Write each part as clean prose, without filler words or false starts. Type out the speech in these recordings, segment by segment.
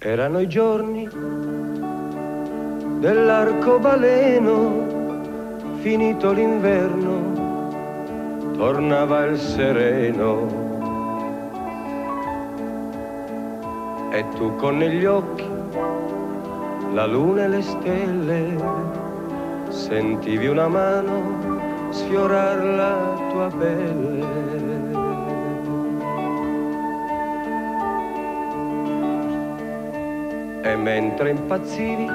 Erano i giorni dell'arcobaleno, finito l'inverno, tornava il sereno. E tu con negli occhi la luna e le stelle, sentivi una mano sfiorar la tua pelle. E mentre impazzivi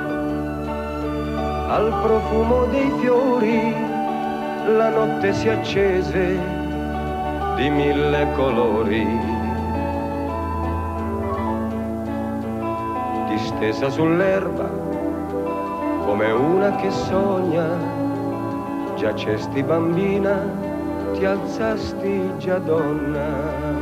al profumo dei fiori, la notte si accese di mille colori. Distesa sull'erba come una che sogna, giacesti bambina, ti alzasti già donna.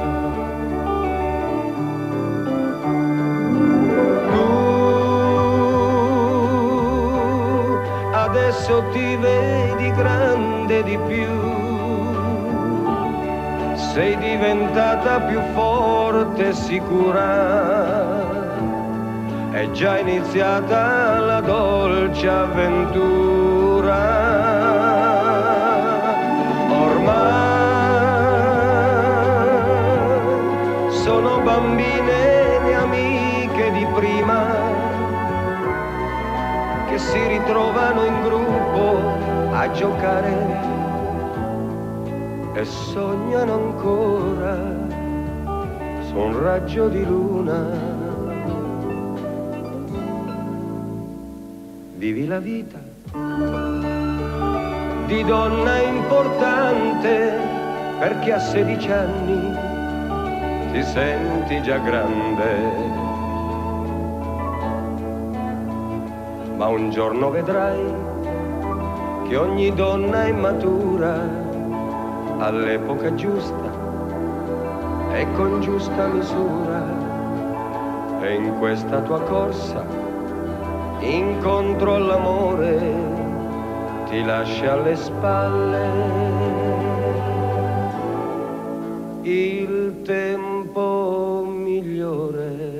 Adesso ti vedi grande di più, sei diventata più forte e sicura, è già iniziata la dolce avventura. Ormai sono bambine le amiche di prima, che si ritrovano in gruppo a giocare e sognano ancora su un raggio di luna. Vivi la vita di donna importante, perché a 16 anni ti senti già grande. Ma un giorno vedrai che ogni donna è matura all'epoca giusta e con giusta misura, e in questa tua corsa incontro all'amore ti lascia alle spalle il tempo migliore.